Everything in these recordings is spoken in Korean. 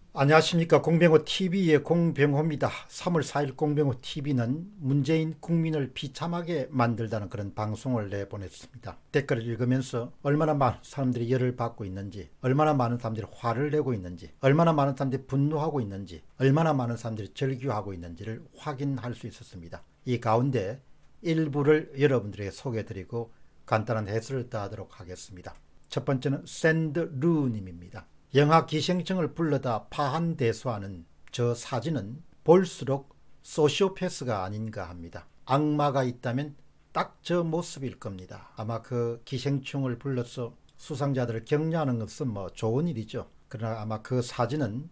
안녕하십니까. 공병호TV의 공병호입니다. 3월 4일 공병호TV는 문재인 국민을 비참하게 만들다는 그런 방송을 내보냈습니다. 댓글을 읽으면서 얼마나 많은 사람들이 열을 받고 있는지, 얼마나 많은 사람들이 화를 내고 있는지, 얼마나 많은 사람들이 분노하고 있는지, 얼마나 많은 사람들이 절규하고 있는지를 확인할 수 있었습니다. 이 가운데 일부를 여러분들에게 소개해드리고 간단한 해설을 따르도록 하겠습니다. 첫 번째는 샌드루님입니다. 영하 기생충을 불러다 파한대소하는 저 사진은 볼수록 소시오패스가 아닌가 합니다. 악마가 있다면 딱 저 모습일 겁니다. 아마 그 기생충을 불러서 수상자들을 격려하는 것은 뭐 좋은 일이죠. 그러나 아마 그 사진은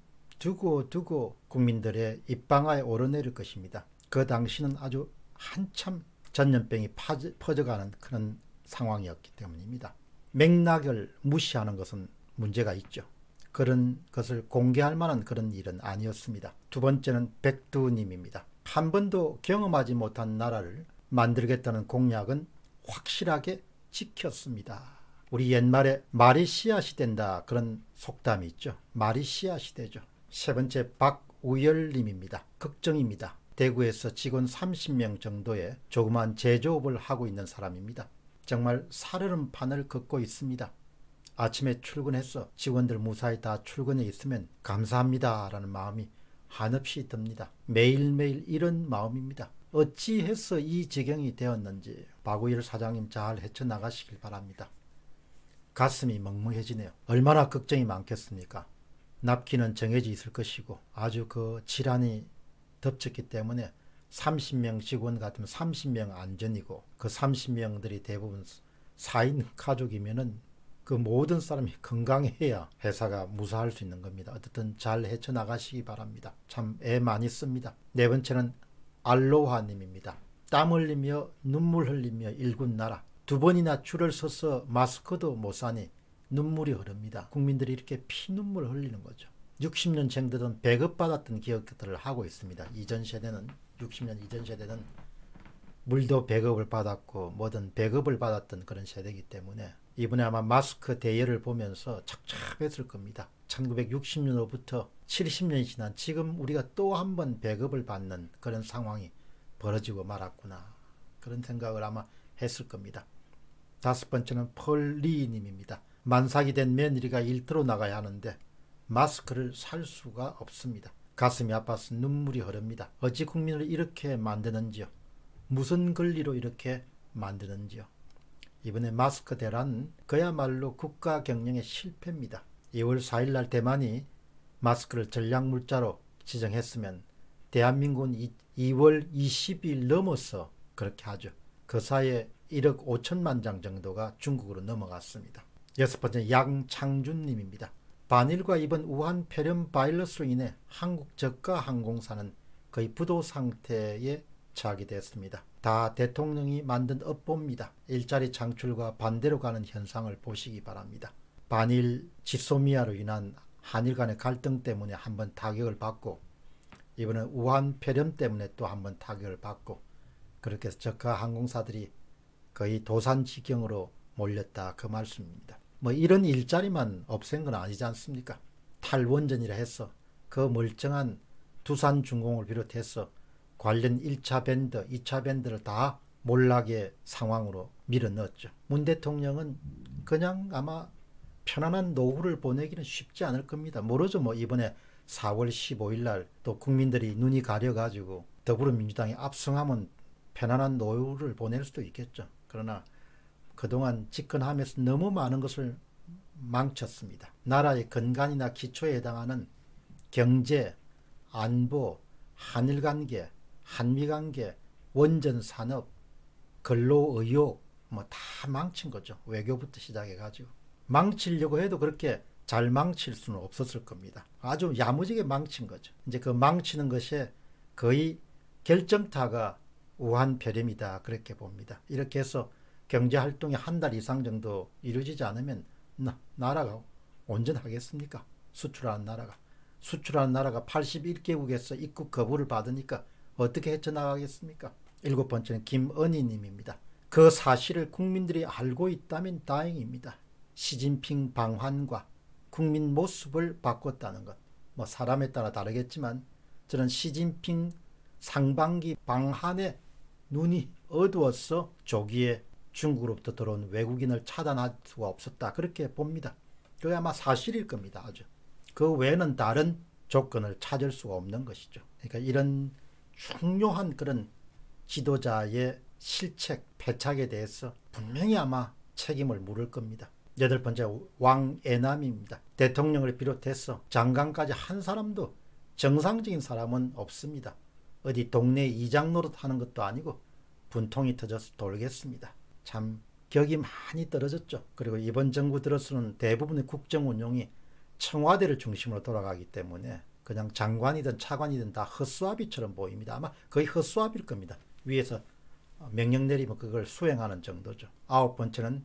두고 국민들의 입방아에 오르내릴 것입니다. 그 당시는 아주 한참 전염병이 퍼져가는 그런 상황이었기 때문입니다. 맥락을 무시하는 것은 문제가 있죠. 그런 것을 공개할 만한 그런 일은 아니었습니다. 두 번째는 백두님입니다. 한 번도 경험하지 못한 나라를 만들겠다는 공약은 확실하게 지켰습니다. 우리 옛말에 말이 씨앗이 된다 그런 속담이 있죠. 말이 씨앗이 되죠. 세 번째 박우열님입니다. 걱정입니다. 대구에서 직원 30명 정도의 조그만 제조업을 하고 있는 사람입니다. 정말 살얼음 판을 걷고 있습니다. 아침에 출근해서 직원들 무사히 다 출근해 있으면 감사합니다 라는 마음이 한없이 듭니다. 매일매일 이런 마음입니다. 어찌해서 이 지경이 되었는지 박우일 사장님 잘 헤쳐나가시길 바랍니다. 가슴이 멍멍해지네요. 얼마나 걱정이 많겠습니까? 납기는 정해져 있을 것이고 아주 그 질환이 덮쳤기 때문에 30명 직원 같으면 30명 안전이고 그 30명들이 대부분 4인 가족이면은 그 모든 사람이 건강해야 회사가 무사할 수 있는 겁니다. 어쨌든 잘 헤쳐나가시기 바랍니다. 참 애 많이 씁니다. 네 번째는 알로하님입니다. 땀 흘리며 눈물 흘리며 일군 나라. 두 번이나 줄을 서서 마스크도 못 사니 눈물이 흐릅니다. 국민들이 이렇게 피눈물 흘리는 거죠. 60년 쟁되던 배급받았던 기억들을 하고 있습니다. 이전 세대는 60년 이전 세대는 물도 배급을 받았고 뭐든 배급을 받았던 그런 세대이기 때문에 이번에 아마 마스크 대여를 보면서 착잡했을 겁니다. 1960년부터 70년이 지난 지금 우리가 또 한 번 배급을 받는 그런 상황이 벌어지고 말았구나. 그런 생각을 아마 했을 겁니다. 다섯 번째는 펄리님입니다. 만삭이 된 며느리가 일터로 나가야 하는데 마스크를 살 수가 없습니다. 가슴이 아파서 눈물이 흐릅니다. 어찌 국민을 이렇게 만드는지요. 무슨 권리로 이렇게 만드는지요. 이번에 마스크 대란 그야말로 국가 경영의 실패입니다. 2월 4일 날 대만이 마스크를 전략물자로 지정했으면 대한민국은 2월 20일 넘어서 그렇게 하죠. 그 사이에 1억 5천만 장 정도가 중국으로 넘어갔습니다. 여섯 번째 양창준님입니다. 반일과 이번 우한 폐렴 바이러스로 인해 한국 저가 항공사는 거의 부도 상태에 처하게 됐습니다. 다 대통령이 만든 업보입니다. 일자리 창출과 반대로 가는 현상을 보시기 바랍니다. 반일 지소미아로 인한 한일 간의 갈등 때문에 한번 타격을 받고 이번에 우한 폐렴 때문에 또 한번 타격을 받고 그렇게 해서 저가 항공사들이 거의 도산 지경으로 몰렸다 그 말씀입니다. 뭐 이런 일자리만 없앤 건 아니지 않습니까? 탈원전이라 해서 그 멀쩡한 두산중공을 비롯해서 관련 1차 밴드, 2차 밴드를 다 몰락의 상황으로 밀어넣었죠. 문 대통령은 그냥 아마 편안한 노후를 보내기는 쉽지 않을 겁니다. 모르죠. 뭐 이번에 4월 15일 날 또 국민들이 눈이 가려가지고 더불어민주당이 압승하면 편안한 노후를 보낼 수도 있겠죠. 그러나 그동안 집권하면서 너무 많은 것을 망쳤습니다. 나라의 근간이나 기초에 해당하는 경제, 안보, 한일관계, 한미관계, 원전산업, 근로의욕 뭐 다 망친 거죠. 외교부터 시작해가지고. 망치려고 해도 그렇게 잘 망칠 수는 없었을 겁니다. 아주 야무지게 망친 거죠. 이제 그 망치는 것에 거의 결정타가 우한 폐렴이다 그렇게 봅니다. 이렇게 해서 경제활동이 한 달 이상 정도 이루어지지 않으면 나라가 온전하겠습니까? 수출하는 나라가 81개국에서 입국 거부를 받으니까 어떻게 헤쳐나가겠습니까? 일곱 번째는 김은희님입니다. 그 사실을 국민들이 알고 있다면 다행입니다. 시진핑 방한과 국민 모습을 바꿨다는 것. 뭐 사람에 따라 다르겠지만 저는 시진핑 상반기 방한에 눈이 어두워서 조기에 중국으로부터 들어온 외국인을 차단할 수가 없었다, 그렇게 봅니다. 그게 아마 사실일 겁니다. 아주 그 외에는 다른 조건을 찾을 수가 없는 것이죠. 그러니까 이런 중요한 그런 지도자의 실책, 패착에 대해서 분명히 아마 책임을 물을 겁니다. 여덟 번째, 왕애남입니다. 대통령을 비롯해서 장관까지 한 사람도 정상적인 사람은 없습니다. 어디 동네 이장 노릇하는 것도 아니고 분통이 터져서 돌겠습니다. 참 격이 많이 떨어졌죠. 그리고 이번 정부 들어서는 대부분의 국정 운용이 청와대를 중심으로 돌아가기 때문에 그냥 장관이든 차관이든 다 헛수아비처럼 보입니다. 아마 거의 헛수아비일 겁니다. 위에서 명령 내리면 그걸 수행하는 정도죠. 아홉 번째는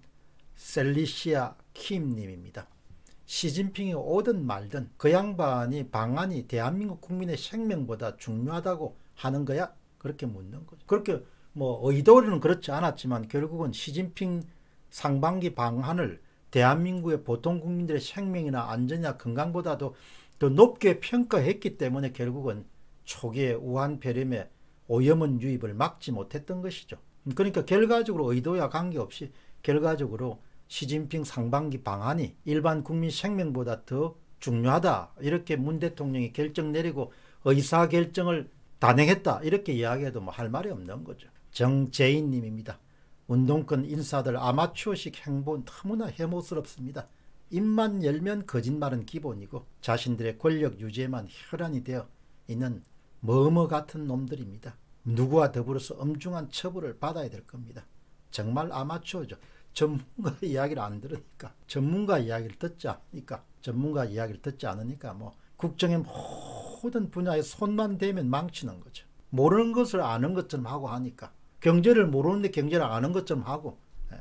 셀리시아 킴님입니다. 시진핑이 오든 말든 그 양반이 방안이 대한민국 국민의 생명보다 중요하다고 하는 거야? 그렇게 묻는 거죠. 그렇게 뭐 의도는 그렇지 않았지만 결국은 시진핑 상반기 방한을 대한민국의 보통 국민들의 생명이나 안전이나 건강보다도 더 높게 평가했기 때문에 결국은 초기에 우한 폐렴의 오염원 유입을 막지 못했던 것이죠. 그러니까 결과적으로 의도와 관계없이 결과적으로 시진핑 상반기 방안이 일반 국민 생명보다 더 중요하다, 이렇게 문 대통령이 결정 내리고 의사결정을 단행했다, 이렇게 이야기해도 뭐 할 말이 없는 거죠. 정재인 님입니다. 운동권 인사들 아마추어식 행보 너무나 혐오스럽습니다. 입만 열면 거짓말은 기본이고 자신들의 권력 유지에만 혈안이 되어 있는 머머 같은 놈들입니다. 누구와 더불어서 엄중한 처벌을 받아야 될 겁니다. 정말 아마추어죠. 전문가 이야기를 안 들으니까, 전문가 이야기를 듣지 않으니까, 전문가 이야기를 듣지 않으니까 뭐 국정의 모든 분야에 손만 대면 망치는 거죠. 모르는 것을 아는 것처럼 하고 하니까, 경제를 모르는데 경제를 아는 것처럼 하고,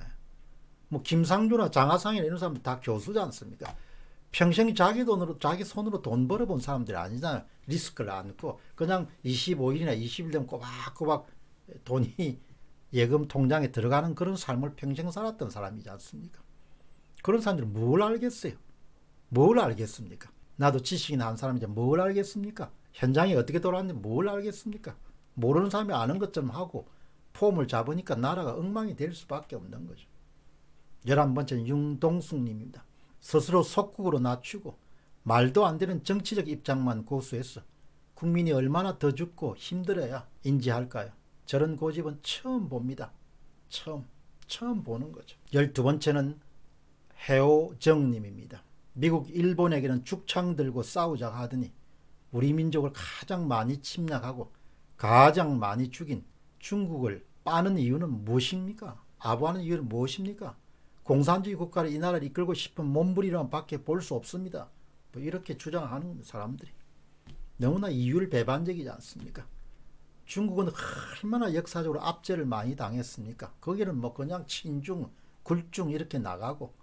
뭐 김상조나 장하상이나 이런 사람들 다 교수지 않습니까? 평생 자기 돈으로, 자기 손으로 돈 벌어본 사람들이 아니잖아요. 리스크를 안고 그냥 25일이나 20일 되면 꼬박꼬박 돈이 예금 통장에 들어가는 그런 삶을 평생 살았던 사람이지 않습니까? 그런 사람들은 뭘 알겠어요? 뭘 알겠습니까? 나도 지식인 한 사람이지 뭘 알겠습니까? 현장이 어떻게 돌아가는지 뭘 알겠습니까? 모르는 사람이 아는 것처럼 하고 폼을 잡으니까 나라가 엉망이 될 수밖에 없는 거죠. 11번째는 윤동숙님입니다. 스스로 속국으로 낮추고 말도 안 되는 정치적 입장만 고수해서 국민이 얼마나 더 죽고 힘들어야 인지할까요? 저런 고집은 처음 봅니다. 처음 보는 거죠. 12번째는 해오정님입니다. 미국 일본에게는 죽창 들고 싸우자고 하더니 우리 민족을 가장 많이 침략하고 가장 많이 죽인 중국을 빠는 이유는 무엇입니까? 아부하는 이유는 무엇입니까? 공산주의 국가를 이 나라를 이끌고 싶은 몸부림만 밖에 볼 수 없습니다. 뭐 이렇게 주장하는 사람들이 너무나 이율배반적이지 않습니까? 중국은 얼마나 역사적으로 압제를 많이 당했습니까? 거기는 뭐 그냥 친중, 굴중 이렇게 나가고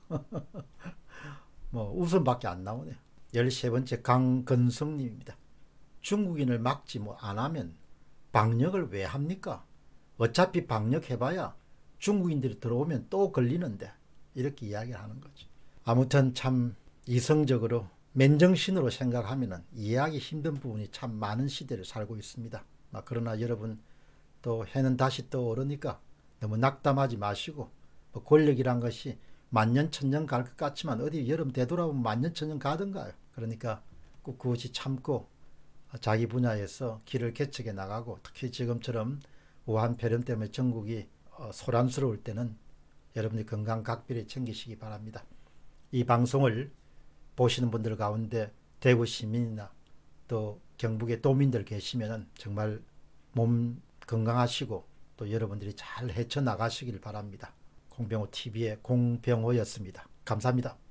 뭐 웃음밖에 안 나오네요. 13번째 강건성님입니다. 중국인을 막지 뭐 안 하면 방역을 왜 합니까? 어차피 방역해봐야 중국인들이 들어오면 또 걸리는데, 이렇게 이야기를 하는 거죠. 아무튼 참 이성적으로 맨정신으로 생각하면 이해하기 힘든 부분이 참 많은 시대를 살고 있습니다. 그러나 여러분 또 해는 다시 떠오르니까 너무 낙담하지 마시고, 뭐 권력이란 것이 만년천년 갈 것 같지만 어디 여러분 되돌아보면 만년천년 가던가요. 그러니까 꿋꿋이 참고 자기 분야에서 길을 개척해 나가고, 특히 지금처럼 우한 폐렴 때문에 전국이 소란스러울 때는 여러분이 건강 각별히 챙기시기 바랍니다. 이 방송을 보시는 분들 가운데 대구 시민이나 또 경북의 도민들 계시면 정말 몸 건강하시고 또 여러분들이 잘 헤쳐나가시길 바랍니다. 공병호 TV의 공병호였습니다. 감사합니다.